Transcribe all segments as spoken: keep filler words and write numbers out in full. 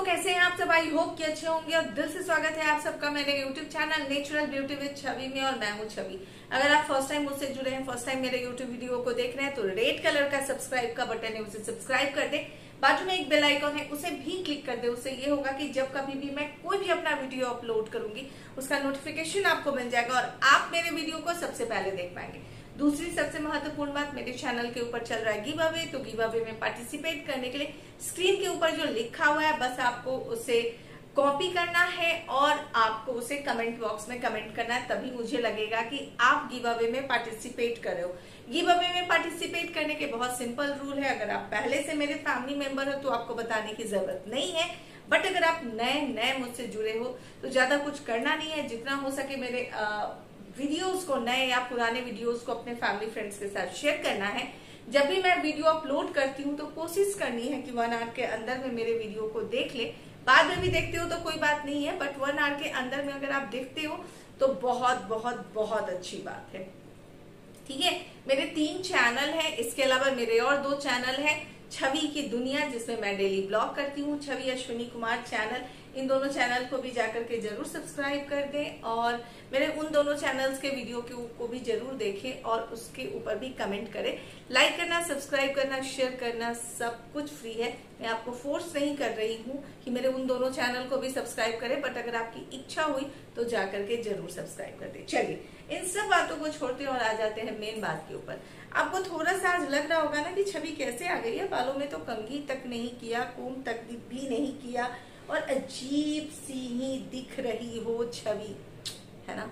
कैसे हैं आप सब? आई होप कि अच्छे होंगे और दिल से स्वागत है आप सबका मेरे YouTube channel natural beauty with Chhavi में। और मैं हूं छवि। अगर आप फर्स्ट टाइम मुझसे जुड़े हैं, फर्स्ट टाइम मेरे यूट्यूब वीडियो को देख रहे हैं, तो रेड कलर का सब्सक्राइब का बटन है, उसे सब्सक्राइब कर दे। बाजू में एक बेल आइकॉन है, उसे भी क्लिक कर दे। उससे ये होगा कि जब कभी भी मैं कोई भी अपना वीडियो अपलोड करूंगी उसका नोटिफिकेशन आपको मिल जाएगा और आप मेरे वीडियो को सबसे पहले देख पाएंगे। दूसरी सबसे महत्वपूर्ण बात, मेरे चैनल के ऊपर चल रहा है गिव अवे। तो गिव अवे में पार्टिसिपेट करने के लिए स्क्रीन के ऊपर जो लिखा हुआ है बस आपको उसे कॉपी करना है और आपको उसे कमेंट बॉक्स में कमेंट करना है, तभी मुझे लगेगा कि आप गिव अवे में पार्टिसिपेट कर रहे हो। गिव अवे में पार्टिसिपेट करने के बहुत सिंपल रूल है। अगर आप पहले से मेरे फैमिली मेंबर हो तो आपको बताने की जरूरत नहीं है, बट अगर आप नए नए मुझसे जुड़े हो तो ज्यादा कुछ करना नहीं है। जितना हो सके मेरे आ, वीडियोस को, नए या पुराने वीडियोस को अपने फैमिली फ्रेंड्स के साथ शेयर करना है। जब भी मैं वीडियो अपलोड करती हूँ तो कोशिश करनी है कि वन आवर के अंदर में मेरे वीडियो को देख ले। बाद में भी देखते हो तो कोई बात नहीं है, बट वन आवर के अंदर में अगर आप देखते हो तो बहुत बहुत बहुत अच्छी बात है। ठीक है, मेरे तीन चैनल है, इसके अलावा मेरे और दो चैनल है, छवि की दुनिया जिसमें मैं डेली ब्लॉग करती हूँ, छवि अश्विनी कुमार चैनल। इन दोनों चैनल को भी जाकर के जरूर सब्सक्राइब कर दें और मेरे उन दोनों चैनल्स के वीडियो के को भी जरूर देखें और उसके ऊपर भी कमेंट करें। लाइक करना, सब्सक्राइब करना, शेयर करना सब कुछ फ्री है। मैं आपको फोर्स नहीं कर रही हूँ कि मेरे उन दोनों चैनल को भी सब्सक्राइब करें, बट अगर आपकी इच्छा हुई तो जाकर के जरूर सब्सक्राइब कर दें। चलिए, इन सब बातों को छोड़ते हैं और आ जाते हैं मेन बात के ऊपर। आपको थोड़ा सा आज लग रहा होगा ना कि छवि कैसे आ गई है, बालों में तो कंघी तक नहीं किया, कोम तक भी नहीं किया और अजीब सी ही दिख रही हो छवि, है ना?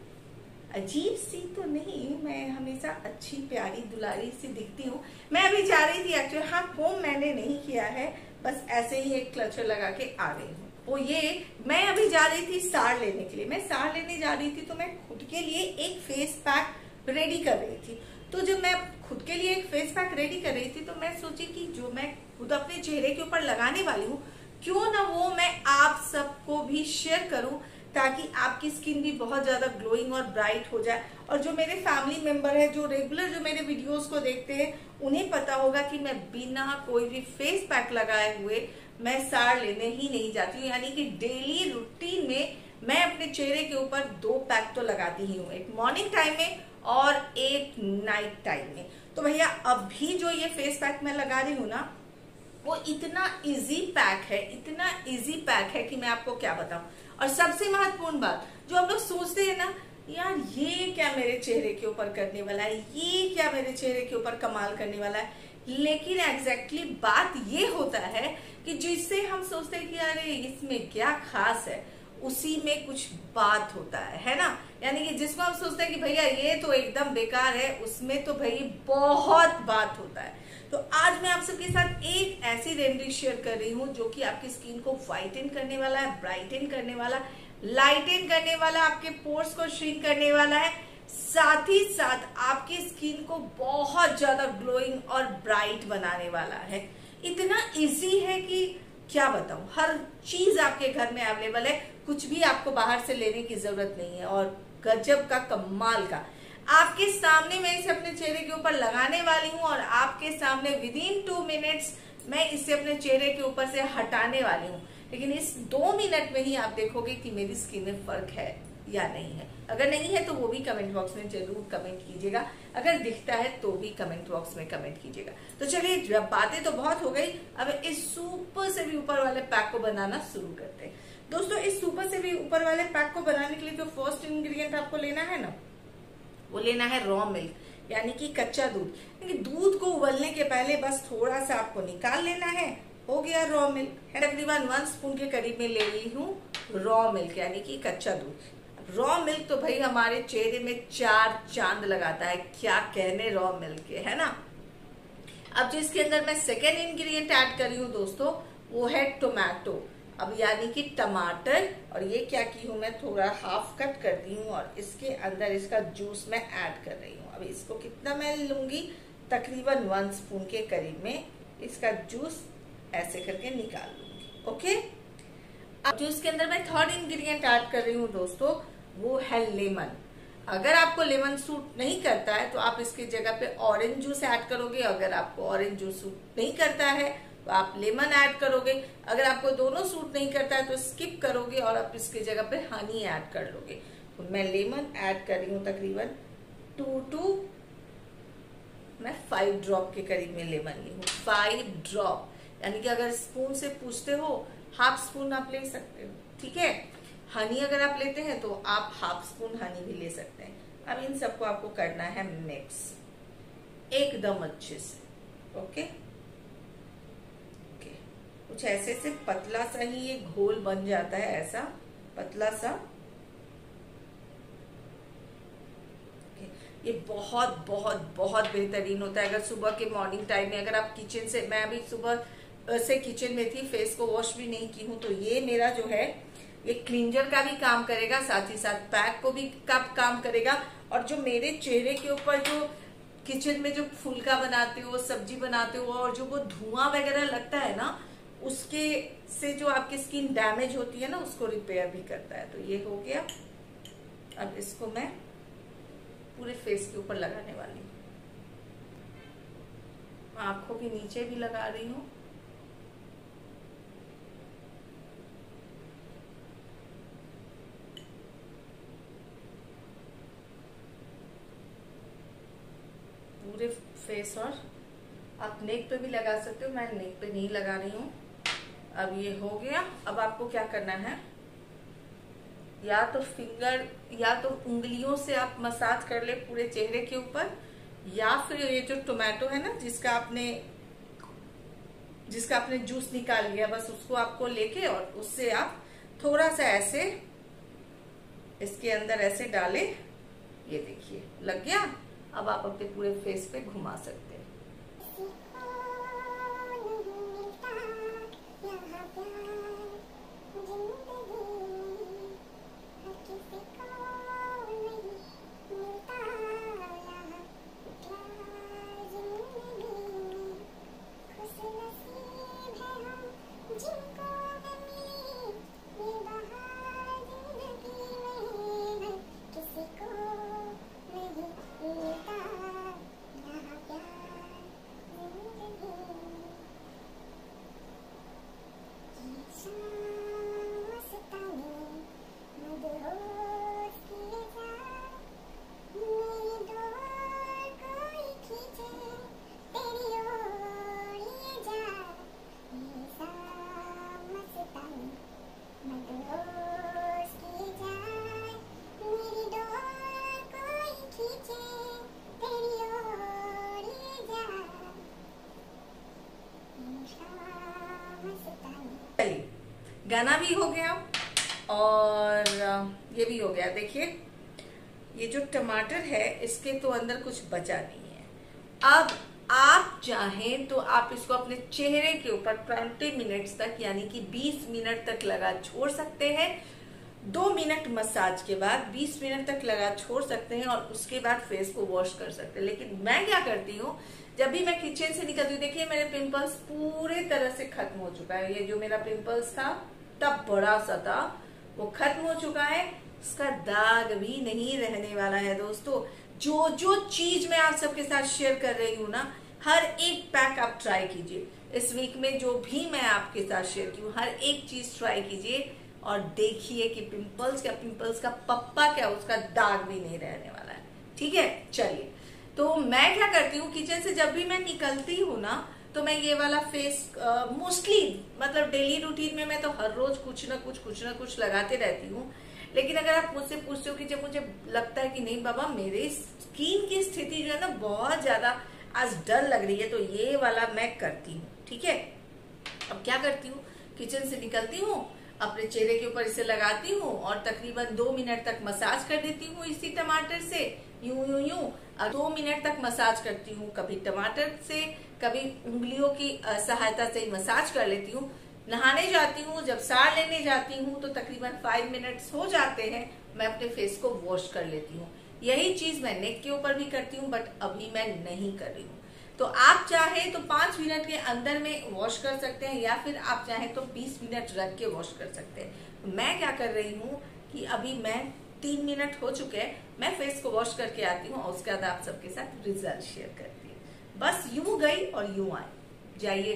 अजीब सी तो नहीं, मैं हमेशा अच्छी प्यारी दुलारी सी दिखती हूँ। मैं अभी जा रही थी एक्चुअली, हाँ कोम मैंने नहीं किया है, बस ऐसे ही एक क्लचर लगा के आ रही हूँ। वो ये मैं अभी जा रही थी साड़ लेने के लिए। मैं साड़ लेने जा रही थी तो मैं खुद के लिए एक फेस पैक रेडी कर रही थी। तो जब मैं खुद के लिए एक फेस पैक रेडी कर रही थी तो मैं सोची कि जो मैं खुद अपने चेहरे के ऊपर लगाने वाली हूँ, क्यों ना वो मैं आप सबको भी शेयर करूं, ताकि आपकी स्किन भी बहुत ज्यादा ग्लोइंग और ब्राइट हो जाए। और जो मेरे फैमिली मेंबर है, जो रेगुलर जो मेरे वीडियोस को देखते हैं, उन्हें पता होगा कि मैं बिना कोई भी फेस पैक लगाए हुए मैं साड़ लेने ही नहीं जाती हूँ। यानी कि डेली रूटीन में मैं अपने चेहरे के ऊपर दो पैक तो लगाती ही हूँ, एक मॉर्निंग टाइम में और एक नाइट टाइम में। तो भैया अभी जो ये फेस पैक मैं लगा रही हूँ ना, वो इतना इजी पैक है, इतना इजी पैक है कि मैं आपको क्या बताऊं। और सबसे महत्वपूर्ण बात, जो हम लोग सोचते हैं ना, यार ये क्या मेरे चेहरे के ऊपर करने वाला है, ये क्या मेरे चेहरे के ऊपर कमाल करने वाला है, लेकिन एग्जैक्टली exactly बात ये होता है कि जिससे हम सोचते हैं कि अरे इसमें क्या खास है, उसी में कुछ बात होता है, है ना? यानी कि जिसको हम सोचते हैं कि भैया ये तो एकदम बेकार है, उसमें तो भाई बहुत बात होता है। तो आज मैं आप सबके साथ एक ऐसी रेमेडी शेयर कर रही हूँ जो कि आपकी स्किन को व्हाइटन करने वाला है, ब्राइटन करने वाला, लाइटन करने वाला, आपके पोर्स को श्रिंक करने वाला है, साथ ही साथ आपकी स्किन को बहुत ज्यादा ग्लोइंग और ब्राइट बनाने वाला है। इतना इजी है कि क्या बताऊं, हर चीज आपके घर में अवेलेबल है, कुछ भी आपको बाहर से लेने की जरूरत नहीं है। और गजब का, कमाल का, आपके सामने मैं इसे अपने चेहरे के ऊपर लगाने वाली हूँ और आपके सामने विद इन टू मिनट्स मैं इसे अपने चेहरे के ऊपर से हटाने वाली हूँ। लेकिन इस दो मिनट में ही आप देखोगे कि मेरी स्किन में फर्क है या नहीं है। अगर नहीं है तो वो भी कमेंट बॉक्स में जरूर कमेंट कीजिएगा, अगर दिखता है तो भी कमेंट बॉक्स में कमेंट कीजिएगा। तो चलिए, बातें तो बहुत हो गई, अब इस सुपर से भी ऊपर वाले पैक को बनाना शुरू करते हैं। दोस्तों, इस सुपर से भी ऊपर वाले पैक को बनाने के लिए जो फर्स्ट इंग्रेडिएंट आपको लेना है ना, वो लेना है रॉ मिल्क, यानी कि कच्चा दूध। दूध को उबलने के पहले बस थोड़ा सा आपको निकाल लेना है, हो गया रॉ मिल्क। तकरीबन वन स्पून के करीब में ले ली हूँ रॉ मिल्क, यानी कि कच्चा दूध। रॉ मिल्क तो भाई हमारे चेहरे में चार चांद लगाता है, क्या कहने रॉ मिल्क के, है ना? अब जो इसके अंदर मैं सेकेंड इंग्रेडिएंट ऐड कर रही हूँ दोस्तों, वो है टोमेटो, अब यानी कि टमाटर। और ये क्या की हूँ मैं, थोड़ा हाफ कट कर दी हूँ और इसके अंदर इसका जूस मैं ऐड कर रही हूँ। अब इसको कितना मैं लूंगी, तकरीबन वन स्पून के करीब में इसका जूस ऐसे करके निकाल लूंगी। ओके, अब जो इसके अंदर मैं थर्ड इंग्रेडिएंट ऐड कर रही हूँ दोस्तों, वो है लेमन। अगर आपको लेमन सूट नहीं करता है तो आप इसकी जगह पे ऑरेंज जूस ऐड करोगे। अगर आपको ऑरेंज जूस सूट नहीं करता है तो आप लेमन ऐड करोगे। अगर आपको दोनों सूट नहीं करता है तो स्किप करोगे और आप इसकी जगह पे हनी ऐड कर लोगे। तो मैं लेमन ऐड कर रही हूँ तकरीबन टू टू मैं फाइव ड्रॉप के करीब में लेमन ली हूँ। फाइव ड्रॉप यानी कि अगर स्पून से पूछते हो हाफ स्पून आप ले सकते हो, ठीक है। हनी अगर आप लेते हैं तो आप हाफ स्पून हनी भी ले सकते हैं। अब इन सबको आपको करना है मिक्स एकदम अच्छे से। ओके ओके कुछ ऐसे से पतला सा ही ये घोल बन जाता है, ऐसा पतला सा। ये बहुत बहुत बहुत बेहतरीन होता है। अगर सुबह के मॉर्निंग टाइम में अगर आप किचन से, मैं अभी सुबह से किचन में थी, फेस को वॉश भी नहीं की हूँ, तो ये मेरा जो है ये क्लींजर का भी काम करेगा, साथ ही साथ पैक को भी का काम करेगा। और जो मेरे चेहरे के ऊपर जो किचन में जो फुल्का बनाते हो, सब्जी बनाते हो और जो वो धुआं वगैरह लगता है ना, उसके से जो आपकी स्किन डैमेज होती है ना, उसको रिपेयर भी करता है। तो ये हो गया। अब इसको मैं पूरे फेस के ऊपर लगाने वाली हूँ, आंखों के नीचे भी लगा रही हूँ। पूरे फेस, और आप नेक पे भी लगा सकते हो, मैं नेक पे नहीं लगा रही हूँ। अब ये हो गया। अब आपको क्या करना है, या तो फिंगर या तो उंगलियों से आप मसाज कर ले पूरे चेहरे के ऊपर, या फिर ये जो टोमेटो है ना जिसका आपने जिसका आपने जूस निकाल लिया, बस उसको आपको लेके और उससे आप थोड़ा सा ऐसे इसके अंदर ऐसे डाले, ये देखिए लग गया। अब आप अपने पूरे फेस पे घुमा सकते हैं। गाना भी हो गया और ये भी हो गया। देखिए ये जो टमाटर है इसके तो अंदर कुछ बचा नहीं है। अब आप चाहें तो आप इसको अपने चेहरे के ऊपर बीस मिनट्स तक यानी कि बीस मिनट तक लगा छोड़ सकते हैं। दो मिनट मसाज के बाद बीस मिनट तक लगा छोड़ सकते हैं और उसके बाद फेस को वॉश कर सकते हैं। लेकिन मैं क्या करती हूँ, जब भी मैं किचन से निकलती हूँ, देखिए मेरे पिंपल्स पूरे तरह से खत्म हो चुका है। ये जो मेरा पिंपल्स था तब बड़ा सा था, वो खत्म हो चुका है, इसका दाग भी नहीं रहने वाला है। दोस्तों जो जो चीज मैं आप सबके साथ शेयर कर रही हूँ ना, हर एक पैक आप ट्राई कीजिए। इस वीक में जो भी मैं आपके साथ शेयर की हूँ, हर एक चीज ट्राई कीजिए और देखिए कि पिंपल्स क्या पिंपल्स का पप्पा क्या, उसका दाग भी नहीं रहने वाला है। ठीक है, चलिए। तो मैं क्या करती हूँ, किचन से जब भी मैं निकलती हूँ ना, तो मैं ये वाला फेस मोस्टली मतलब डेली रूटीन में मैं तो हर रोज कुछ ना कुछ कुछ ना कुछ लगाते रहती हूँ। लेकिन अगर आप मुझसे पूछते हो कि जब मुझे लगता है कि नहीं बाबा मेरे स्किन की स्थिति जो है ना बहुत ज्यादा आज डल लग रही है, तो ये वाला मैं करती हूँ। ठीक है, अब क्या करती हूँ, किचन से निकलती हूँ, अपने चेहरे के ऊपर इसे लगाती हूँ और तकरीबन दो मिनट तक मसाज कर देती हूँ इसी टमाटर से, यूं यूं यूं दो मिनट तक मसाज करती हूँ। कभी टमाटर से, कभी उंगलियों की सहायता से मसाज कर लेती हूँ। नहाने जाती हूँ, जब सार लेने जाती हूँ तो तकरीबन फाइव मिनट्स हो जाते हैं, मैं अपने फेस को वॉश कर लेती हूँ। यही चीज मैं नेक के ऊपर भी करती हूँ, बट अभी मैं नहीं कर रही हूँ। तो आप चाहे तो पांच मिनट के अंदर में वॉश कर सकते हैं, या फिर आप चाहे तो बीस मिनट रख के वॉश कर सकते हैं। मैं क्या कर रही हूँ कि अभी मैं तीन मिनट हो चुके हैं, मैं फेस को वॉश करके आती हूँ और उसके बाद आप सबके साथ रिजल्ट शेयर करती हूँ। बस यूं गई और यूं आई, जाइएगा नहीं।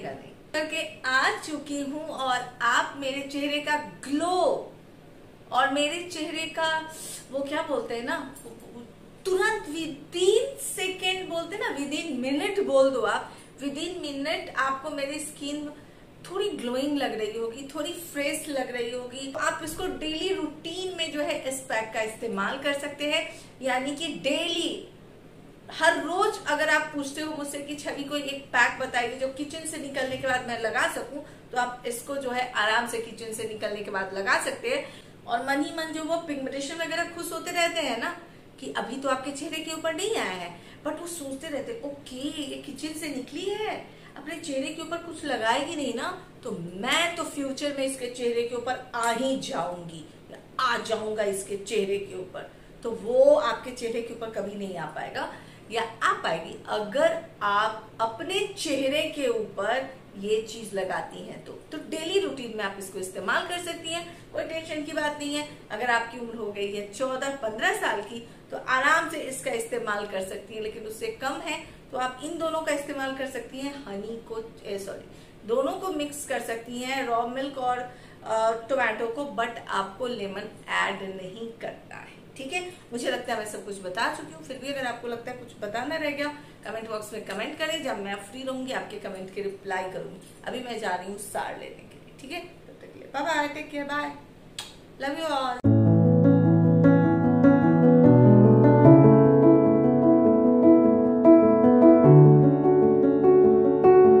करके आ चुकी हूँ और आप मेरे चेहरे का ग्लो और मेरे चेहरे का वो क्या बोलते हैं ना, तुरंत विद इन सेकेंड बोलते हैं ना, विद इन मिनट बोल दो आप, विद इन मिनट आपको मेरी स्किन थोड़ी ग्लोइंग लग रही होगी, थोड़ी फ्रेश लग रही होगी। आप इसको डेली रूटीन में जो है इस पैक का इस्तेमाल कर सकते हैं। यानी कि डेली हर रोज अगर आप पूछते हो मुझसे कि छवि को एक पैक बताइए जो किचन से निकलने के बाद मैं लगा सकूं, तो आप इसको जो है आराम से किचन से निकलने के बाद लगा सकते हैं। और मन ही मन जो वो पिगमेंटेशन वगैरह खुश होते रहते हैं ना कि अभी तो आपके चेहरे के ऊपर नहीं आया है, बट वो सोचते रहते ओके ये किचन से निकली है, अपने चेहरे के ऊपर कुछ लगाएगी नहीं ना, तो मैं तो फ्यूचर में इसके चेहरे के ऊपर आ ही जाऊंगी, आ जाऊंगा इसके चेहरे के ऊपर। तो वो आपके चेहरे के ऊपर कभी नहीं आ पाएगा, या आ पाएगी अगर आप अपने चेहरे के ऊपर ये चीज लगाती हैं तो तो डेली रूटीन में आप इसको इस्तेमाल कर सकती हैं, कोई टेंशन की बात नहीं है। अगर आपकी उम्र हो गई है चौदह पंद्रह साल की तो आराम से इसका इस्तेमाल कर सकती हैं, लेकिन उससे कम है तो आप इन दोनों का इस्तेमाल कर सकती हैं। हनी को सॉरी दोनों को मिक्स कर सकती हैं, रॉ मिल्क और टोमेटो को, बट आपको लेमन ऐड नहीं करना है, ठीक है। मुझे लगता है मैं सब कुछ बता चुकी हूँ, फिर भी अगर आपको लगता है कुछ बताना रह गया कमेंट बॉक्स में कमेंट करें, जब मैं फ्री रहूंगी आपके कमेंट के रिप्लाई करूंगी। अभी मैं जा रही हूँ सार लेने के लिए, ठीक है। तब तक के लिए bye bye, take care, bye, love you all.